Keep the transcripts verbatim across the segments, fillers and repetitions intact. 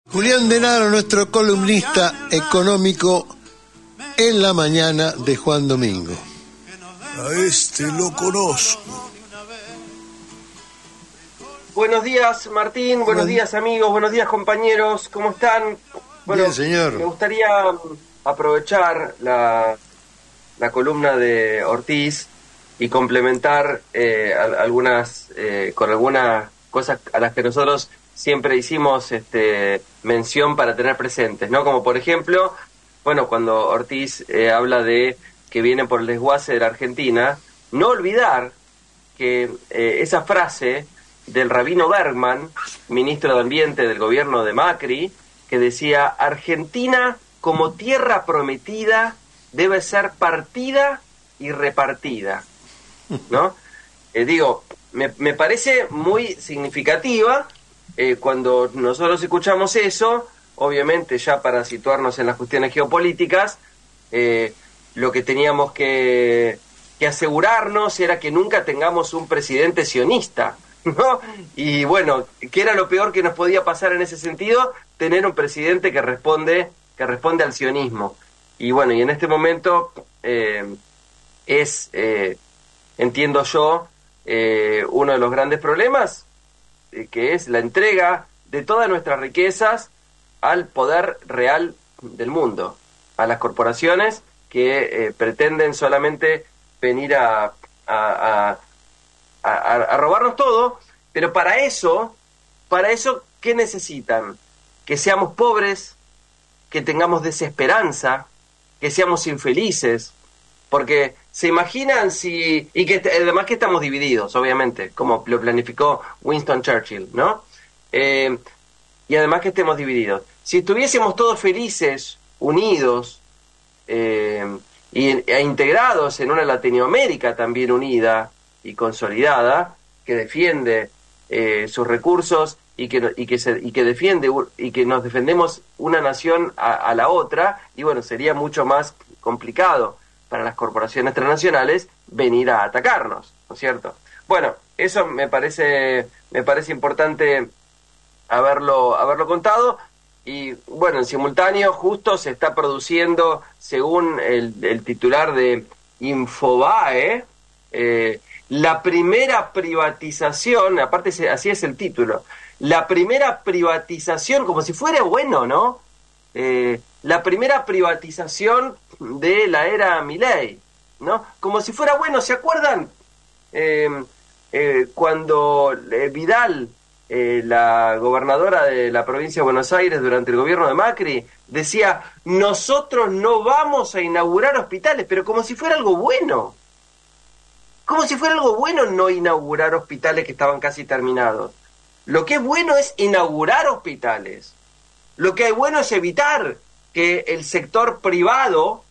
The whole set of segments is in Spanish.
Julián Denaro, nuestro columnista económico en la mañana de Juan Domingo. A este lo conozco. Buenos días, Martín. Buenos días, amigos. Buenos días, compañeros. ¿Cómo están? Bueno, bien, señor. Me gustaría aprovechar la, la columna de Ortiz y complementar eh, algunas eh, con algunas cosas a las que nosotros siempre hicimos este, mención para tener presentes, ¿no? Como por ejemplo, bueno, cuando Ortiz eh, habla de que viene por el desguace de la Argentina, no olvidar que eh, esa frase del rabino Bergman, ministro de Ambiente del gobierno de Macri, que decía: Argentina como tierra prometida debe ser partida y repartida, ¿no? Eh, digo, me, me parece muy significativa. Eh, cuando nosotros escuchamos eso, obviamente ya para situarnos en las cuestiones geopolíticas, eh, lo que teníamos que, que asegurarnos era que nunca tengamos un presidente sionista, ¿no? Y bueno, ¿qué era lo peor que nos podía pasar en ese sentido? Tener un presidente que responde, que responde al sionismo. Y bueno, y en este momento eh, es, eh, entiendo yo, eh, uno de los grandes problemas, que es la entrega de todas nuestras riquezas al poder real del mundo, a las corporaciones que eh, pretenden solamente venir a, a, a, a, a robarnos todo, pero para eso, para eso, ¿qué necesitan? Que seamos pobres, que tengamos desesperanza, que seamos infelices, porque se imaginan si... Y que además que estamos divididos, obviamente, como lo planificó Winston Churchill, ¿no? Eh, y además que estemos divididos. Si estuviésemos todos felices, unidos, eh, y, e integrados en una Latinoamérica también unida y consolidada, que defiende eh, sus recursos y que, y, que se, y que defiende y que nos defendemos una nación a, a la otra, y bueno, sería mucho más complicado para las corporaciones transnacionales venir a atacarnos, ¿no es cierto? Bueno, eso me parece me parece importante haberlo haberlo contado. Y bueno, en simultáneo justo se está produciendo, según el, el titular de Infobae, eh, la primera privatización, aparte así es el título, la primera privatización, como si fuera bueno, ¿no? Eh, la primera privatización de la era Milei, ¿no? Como si fuera bueno. ¿Se acuerdan eh, eh, cuando eh, Vidal, eh, la gobernadora de la provincia de Buenos Aires durante el gobierno de Macri, decía: nosotros no vamos a inaugurar hospitales, pero como si fuera algo bueno? Como si fuera algo bueno no inaugurar hospitales que estaban casi terminados. Lo que es bueno es inaugurar hospitales. Lo que es bueno es evitar que el sector privado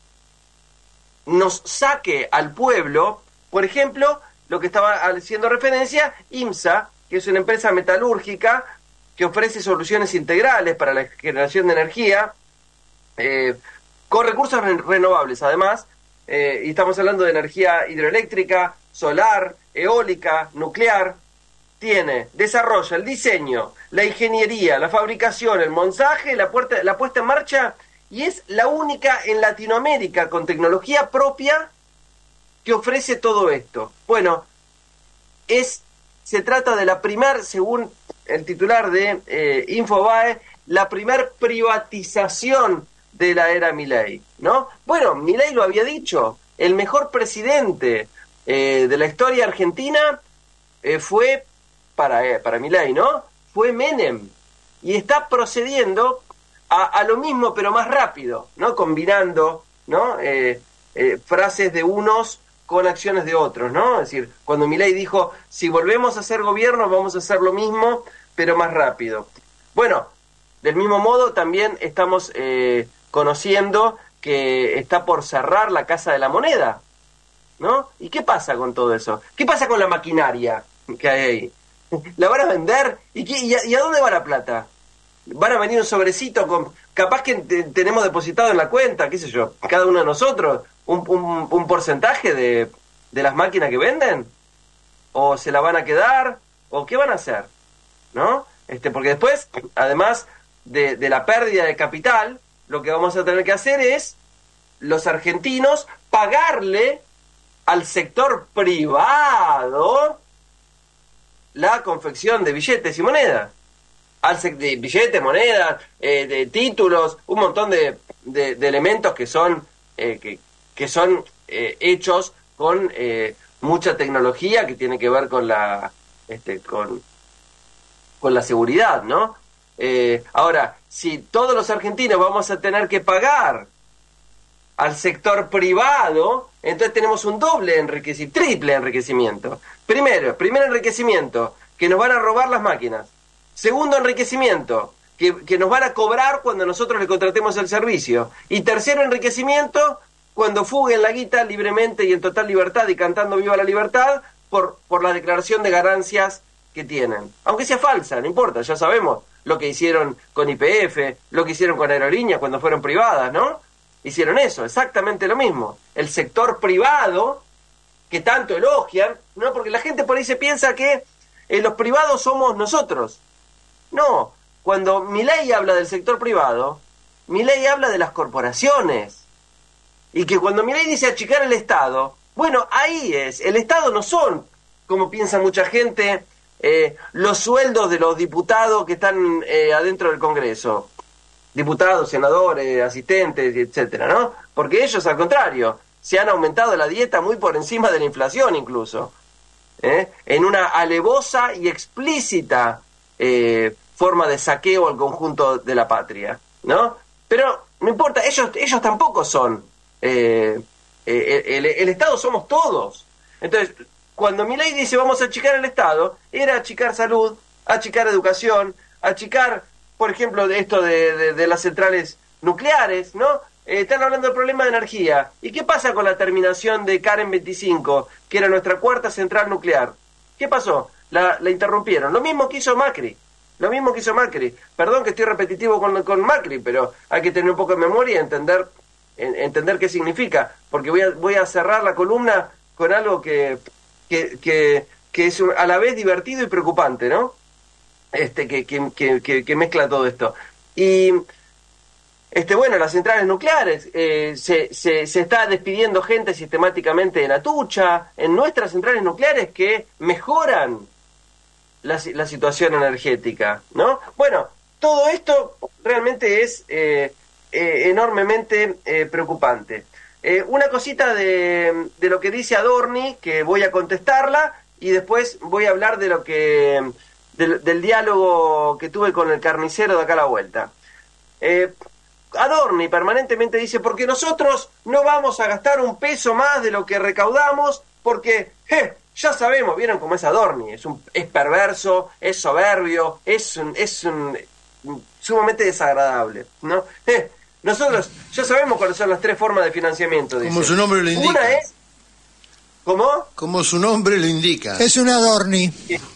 nos saque al pueblo, por ejemplo, lo que estaba haciendo referencia, IMSA, que es una empresa metalúrgica que ofrece soluciones integrales para la generación de energía, eh, con recursos re- renovables además, eh, y estamos hablando de energía hidroeléctrica, solar, eólica, nuclear. Tiene, desarrolla el diseño, la ingeniería, la fabricación, el montaje, la, puerta, la puesta en marcha, y es la única en Latinoamérica con tecnología propia que ofrece todo esto. Bueno, es se trata de la primer, según el titular de eh, Infobae, la primer privatización de la era Milei, ¿no? Bueno, Milei lo había dicho, el mejor presidente eh, de la historia argentina eh, fue para, eh, para Milei, ¿no? Fue Menem, y está procediendo a, a lo mismo pero más rápido, ¿no? Combinando, ¿no? Eh, eh, frases de unos con acciones de otros, ¿no? Es decir, cuando Milei dijo: si volvemos a hacer gobierno vamos a hacer lo mismo pero más rápido. Bueno, del mismo modo también estamos eh, conociendo que está por cerrar la Casa de la Moneda, ¿no? ¿Y qué pasa con todo eso? ¿Qué pasa con la maquinaria que hay ahí? ¿La van a vender? ¿Y, qué, y, a, ¿Y a dónde va la plata? ¿Van a venir un sobrecito con... capaz que te, tenemos depositado en la cuenta, qué sé yo, cada uno de nosotros, un, un, un porcentaje de, de las máquinas que venden? ¿O se la van a quedar? ¿O qué van a hacer? ¿No? Este, porque después, además, de, de la pérdida de capital, lo que vamos a tener que hacer es, los argentinos, pagarle al sector privado la confección de billetes y monedas. Al sec- de billetes, monedas, eh, de títulos, un montón de, de, de elementos que son, eh, que, que son eh, hechos con eh, mucha tecnología que tiene que ver con la, este, con, con la seguridad, ¿no? Eh, ahora, si todos los argentinos vamos a tener que pagar al sector privado, entonces tenemos un doble enriquecimiento, triple enriquecimiento. Primero, primer enriquecimiento, que nos van a robar las máquinas. Segundo enriquecimiento, que, que nos van a cobrar cuando nosotros le contratemos el servicio. Y tercero enriquecimiento, cuando fuguen la guita libremente y en total libertad y cantando viva la libertad por, por la declaración de ganancias que tienen. Aunque sea falsa, no importa, ya sabemos lo que hicieron con Y P F, lo que hicieron con Aerolíneas cuando fueron privadas, ¿no? Hicieron eso, exactamente lo mismo. El sector privado, que tanto elogian, ¿no? Porque la gente por ahí se piensa que eh, los privados somos nosotros. No, cuando Milei habla del sector privado, Milei habla de las corporaciones. Y que cuando Milei dice achicar el Estado, bueno, ahí es, el Estado no son, como piensa mucha gente, eh, los sueldos de los diputados que están eh, adentro del Congreso. Diputados, senadores, asistentes, etcétera, ¿no? Porque ellos, al contrario, se han aumentado la dieta muy por encima de la inflación incluso, ¿eh? En una alevosa y explícita eh, forma de saqueo al conjunto de la patria, ¿no? Pero no importa, ellos ellos tampoco son. Eh, eh, el, el Estado somos todos. Entonces, cuando Milei dice vamos a achicar el Estado, era achicar salud, achicar educación, achicar, por ejemplo, de esto de, de, de las centrales nucleares, ¿no? Eh, están hablando del problema de energía. ¿Y qué pasa con la terminación de Karen veinticinco, que era nuestra cuarta central nuclear? ¿Qué pasó? La, la interrumpieron. Lo mismo que hizo Macri. Lo mismo que hizo Macri. Perdón que estoy repetitivo con, con Macri, pero hay que tener un poco de memoria y entender, en, entender qué significa. Porque voy a, voy a cerrar la columna con algo que, que, que, que es a la vez divertido y preocupante, ¿no? Este, que, que, que, que mezcla todo esto. Y este, bueno, las centrales nucleares, eh, se, se, se está despidiendo gente sistemáticamente en Atucha, en nuestras centrales nucleares que mejoran la, la situación energética, ¿no? Bueno, todo esto realmente es eh, eh, enormemente eh, preocupante. Eh, una cosita de, de lo que dice Adorni, que voy a contestarla, y después voy a hablar de lo que del, del diálogo que tuve con el carnicero de acá a la vuelta. Eh, Adorni permanentemente dice, porque nosotros no vamos a gastar un peso más de lo que recaudamos, porque eh, ya sabemos, vieron cómo es Adorni, es, un, es perverso, es soberbio, es, un, es un, sumamente desagradable, ¿no? Eh, nosotros ya sabemos cuáles son las tres formas de financiamiento, dice. Como su nombre lo indica. Una es... ¿Cómo? Como su nombre lo indica. Es un Adorni.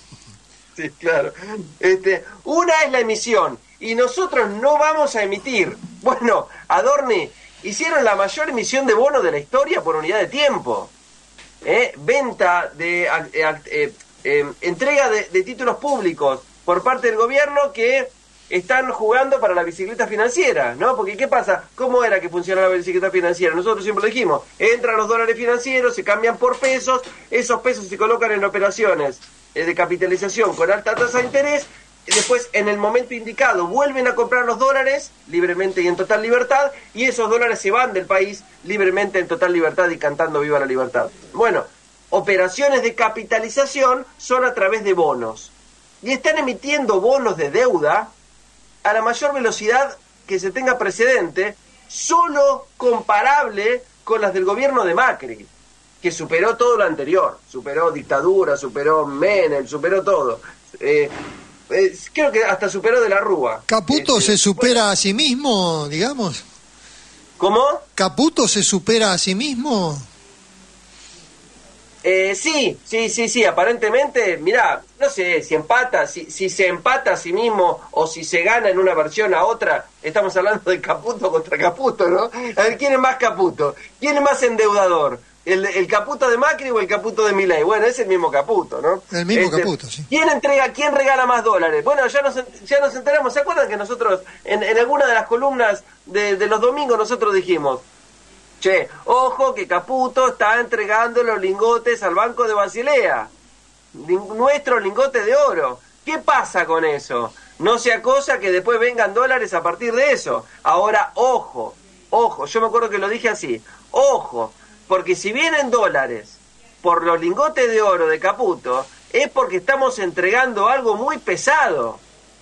Sí, claro. Este, una es la emisión, y nosotros no vamos a emitir. Bueno, Adorni, hicieron la mayor emisión de bonos de la historia por unidad de tiempo. ¿Eh? Venta de... Eh, eh, eh, entrega de, de títulos públicos por parte del gobierno que están jugando para la bicicleta financiera, ¿no? Porque ¿qué pasa? ¿Cómo era que funcionaba la bicicleta financiera? Nosotros siempre lo dijimos, entran los dólares financieros, se cambian por pesos, esos pesos se colocan en operaciones de capitalización con alta tasa de interés, después en el momento indicado vuelven a comprar los dólares libremente y en total libertad, y esos dólares se van del país libremente en total libertad y cantando viva la libertad. Bueno, operaciones de capitalización son a través de bonos, y están emitiendo bonos de deuda a la mayor velocidad que se tenga precedente, solo comparable con las del gobierno de Macri, que superó todo lo anterior, superó dictadura, superó Menem, superó todo. Eh, eh, creo que hasta superó de la Rúa. ¿Caputo este, se supera bueno. a sí mismo, digamos? ¿Cómo? ¿Caputo se supera a sí mismo? Eh, sí, sí, sí, sí, aparentemente, mirá, no sé, si empata, si, si se empata a sí mismo o si se gana en una versión a otra, estamos hablando de Caputo contra Caputo, ¿no? A ver, ¿quién es más Caputo? ¿Quién es más endeudador? ¿El, el Caputo de Macri o el Caputo de Milei? Bueno, es el mismo Caputo, ¿no? El mismo Este, Caputo, sí. ¿Quién entrega, quién regala más dólares? Bueno, ya nos, ya nos enteramos. ¿Se acuerdan que nosotros, en, en alguna de las columnas de, de los domingos, nosotros dijimos, che, ojo que Caputo está entregando los lingotes al Banco de Basilea, Lin- nuestro lingote de oro? ¿Qué pasa con eso? No sea cosa que después vengan dólares a partir de eso. Ahora, ojo, ojo, yo me acuerdo que lo dije así, ojo, porque si vienen dólares por los lingotes de oro de Caputo, es porque estamos entregando algo muy pesado.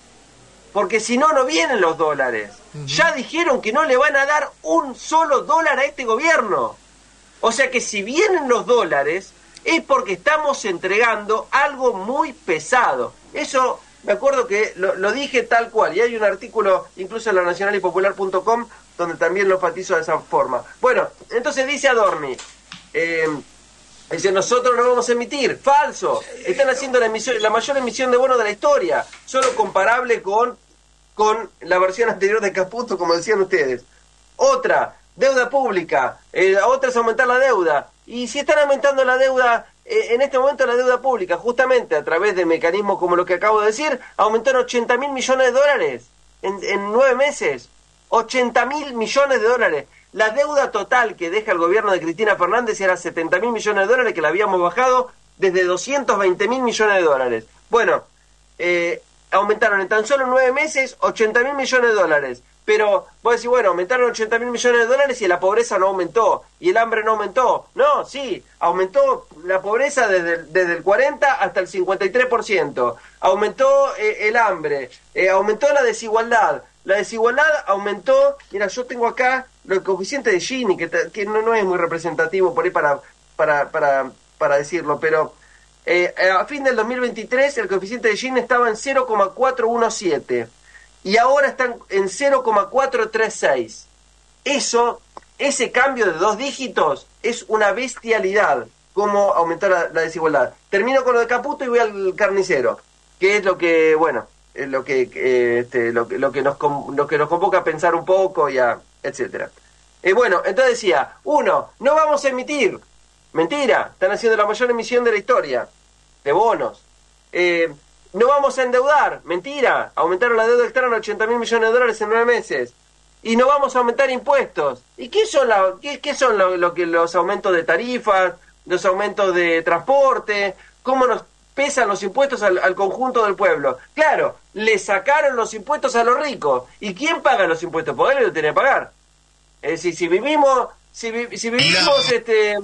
Porque si no, no vienen los dólares. Uh-huh. Ya dijeron que no le van a dar un solo dólar a este gobierno. O sea que si vienen los dólares, es porque estamos entregando algo muy pesado. Eso, me acuerdo que lo, lo dije tal cual. Y hay un artículo, incluso en la nacional y popular punto com, donde también lo enfatizo de esa forma. Bueno, entonces dice Adorni, eh, dice, nosotros no vamos a emitir. Falso. Están haciendo la, emisión, la mayor emisión de bonos de la historia, solo comparable con, con la versión anterior de Caputo, como decían ustedes. Otra, deuda pública. Eh, otra es aumentar la deuda. Y si están aumentando la deuda, eh, en este momento la deuda pública, justamente a través de mecanismos como lo que acabo de decir, aumentaron ochenta mil millones de dólares en, en nueve meses. ochenta mil millones de dólares. La deuda total que deja el gobierno de Cristina Fernández era setenta mil millones de dólares, que la habíamos bajado desde doscientos veinte mil millones de dólares. Bueno, eh, aumentaron en tan solo nueve meses ochenta mil millones de dólares. Pero vos decís, bueno, aumentaron ochenta mil millones de dólares y la pobreza no aumentó, y el hambre no aumentó. No, sí, aumentó la pobreza desde, desde el cuarenta hasta el cincuenta y tres por ciento. Aumentó eh, el hambre, eh, aumentó la desigualdad. La desigualdad aumentó, mira, yo tengo acá el coeficiente de Gini, que, que no, no es muy representativo por ahí para, para, para, para decirlo, pero eh, a fin del dos mil veintitrés el coeficiente de Gini estaba en cero coma cuatrocientos diecisiete y ahora están en cero coma cuatrocientos treinta y seis. Eso, ese cambio de dos dígitos es una bestialidad, cómo aumentó la, la desigualdad. Termino con lo de Caputo y voy al carnicero, que es lo que, bueno, es lo que eh, este, lo, lo que nos lo que nos convoca a pensar un poco y a etcétera. Eh, bueno, entonces decía, uno, no vamos a emitir. Mentira, están haciendo la mayor emisión de la historia de bonos. Eh, no vamos a endeudar. Mentira, aumentaron la deuda externa a ochenta mil millones de dólares en nueve meses. Y no vamos a aumentar impuestos. ¿Y qué son, la, qué, qué son lo, lo que los aumentos de tarifas, los aumentos de transporte? ¿Cómo nos pesan los impuestos al, al conjunto del pueblo? Claro, le sacaron los impuestos a los ricos. ¿Y quién paga los impuestos? Porque él lo tiene que pagar. Es decir, si vivimos, si, vi, si vivimos, este,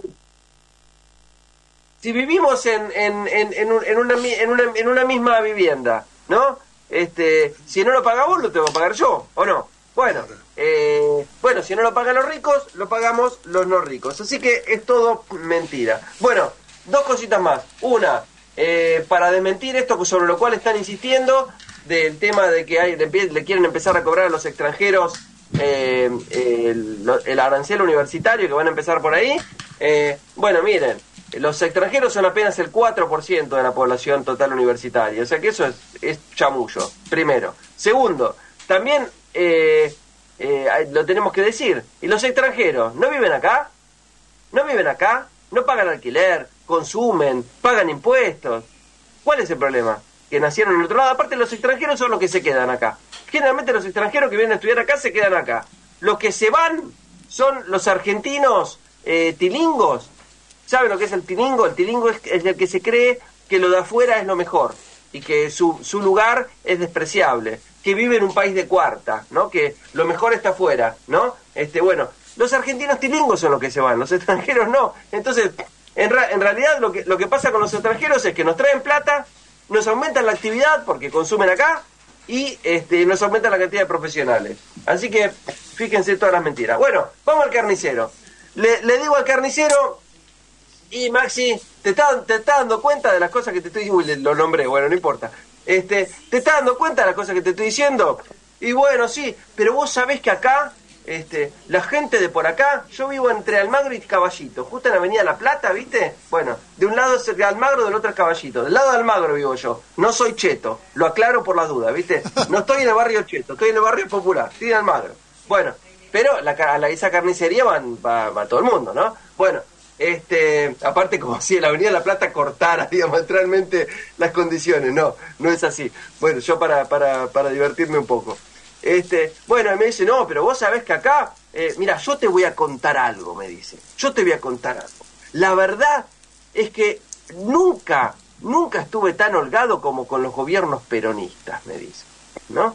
si vivimos en, en, en, en, un, en, una, en, una, en una misma vivienda, ¿no? Este, si no lo paga vos, lo tengo que pagar yo, ¿o no? Bueno, eh, bueno, si no lo pagan los ricos, lo pagamos los no ricos. Así que es todo mentira. Bueno, dos cositas más. Una, eh, para desmentir esto sobre lo cual están insistiendo, del tema de que hay, le, le quieren empezar a cobrar a los extranjeros eh, el, el arancel universitario, que van a empezar por ahí. Eh, bueno, miren, los extranjeros son apenas el cuatro por ciento de la población total universitaria. O sea que eso es, es chamullo, primero. Segundo, también eh, eh, lo tenemos que decir. ¿Y los extranjeros no viven acá? ¿No viven acá? ¿No pagan alquiler? ¿Consumen? ¿Pagan impuestos? ¿Cuál es el problema? Que nacieron en otro lado. Aparte, los extranjeros son los que se quedan acá. Generalmente los extranjeros que vienen a estudiar acá se quedan acá. Los que se van son los argentinos eh, tilingos. ¿Saben lo que es el tilingo? El tilingo es, es el que se cree que lo de afuera es lo mejor y que su, su lugar es despreciable, que vive en un país de cuarta, ¿no? Que lo mejor está afuera, ¿no? Este, bueno, los argentinos tilingos son los que se van, los extranjeros no. Entonces, en, ra- en realidad lo que, lo que pasa con los extranjeros es que nos traen plata, nos aumentan la actividad porque consumen acá y este, nos aumentan la cantidad de profesionales. Así que fíjense todas las mentiras. Bueno, vamos al carnicero. Le, le digo al carnicero, y Maxi, ¿te está, te está dando cuenta de las cosas que te estoy diciendo? Uy, lo nombré, bueno, no importa. Este, ¿te está dando cuenta de las cosas que te estoy diciendo? Y bueno, sí, pero vos sabés que acá, este, la gente de por acá, yo vivo entre Almagro y Caballito, justo en Avenida La Plata, ¿viste? Bueno, de un lado es Almagro, del otro es Caballito. Del lado de Almagro vivo yo, no soy cheto, lo aclaro por las dudas, ¿viste? No estoy en el barrio cheto, estoy en el barrio popular, estoy en Almagro. Bueno, pero la, a la, esa carnicería van, va, va todo el mundo, ¿no? Bueno, Este, aparte como si en la Avenida La Plata cortara diametralmente las condiciones, no, no es así. Bueno, yo para, para, para divertirme un poco. Este, bueno, me dice, no, pero vos sabés que acá, eh, mira, yo te voy a contar algo, me dice, yo te voy a contar algo. La verdad es que nunca, nunca estuve tan holgado como con los gobiernos peronistas, me dice, ¿no?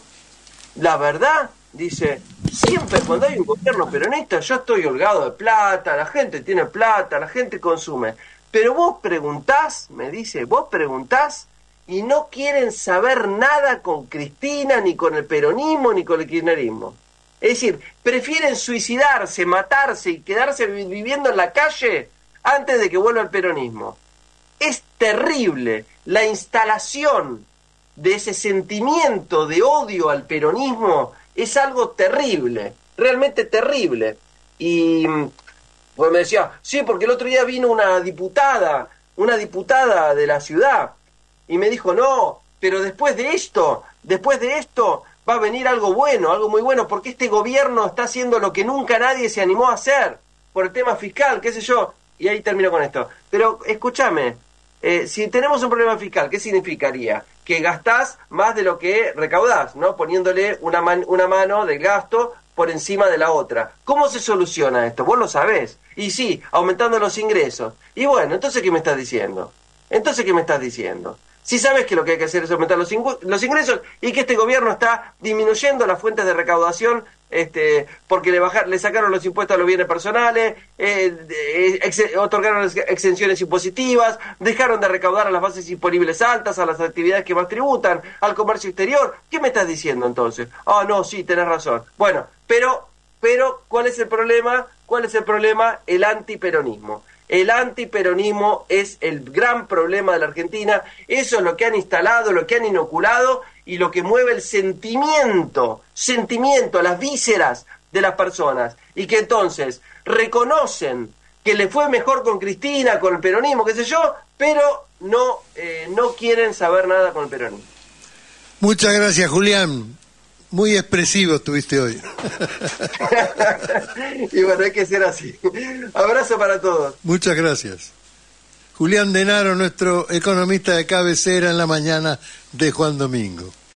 La verdad, dice, siempre cuando hay un gobierno peronista yo estoy holgado de plata, la gente tiene plata, la gente consume. Pero vos preguntás, me dice, vos preguntás y no quieren saber nada con Cristina, ni con el peronismo, ni con el kirchnerismo. Es decir, prefieren suicidarse, matarse y quedarse viviendo en la calle antes de que vuelva el peronismo. Es terrible la instalación de ese sentimiento de odio al peronismo, es algo terrible, realmente terrible. Y pues me decía, sí, porque el otro día vino una diputada, una diputada de la ciudad, y me dijo, no, pero después de esto, después de esto va a venir algo bueno, algo muy bueno, porque este gobierno está haciendo lo que nunca nadie se animó a hacer, por el tema fiscal, qué sé yo, y ahí termino con esto. Pero escúchame, eh, si tenemos un problema fiscal, ¿qué significaría? Que gastás más de lo que recaudás, ¿no? Poniéndole una, man, una mano de gasto por encima de la otra. ¿Cómo se soluciona esto? Vos lo sabés. Y sí, aumentando los ingresos. Y bueno, entonces, ¿qué me estás diciendo? Entonces, ¿qué me estás diciendo? Si sabes que lo que hay que hacer es aumentar los, ing los ingresos y que este gobierno está disminuyendo las fuentes de recaudación este, porque le, bajar, le sacaron los impuestos a los bienes personales, eh, eh, ex otorgaron exenciones impositivas, dejaron de recaudar a las bases imponibles altas, a las actividades que más tributan, al comercio exterior. ¿Qué me estás diciendo entonces? Ah, oh, no, sí, tenés razón. Bueno, pero, pero, ¿cuál es el problema? ¿Cuál es el problema? El antiperonismo. El antiperonismo es el gran problema de la Argentina. Eso es lo que han instalado, lo que han inoculado y lo que mueve el sentimiento, sentimiento, las vísceras de las personas. Y que entonces reconocen que le fue mejor con Cristina, con el peronismo, qué sé yo, pero no, eh, no quieren saber nada con el peronismo. Muchas gracias, Julián. Muy expresivo estuviste hoy. Y bueno, hay que ser así. Abrazo para todos. Muchas gracias. Julián Denaro, nuestro economista de cabecera en la mañana de Juan Domingo.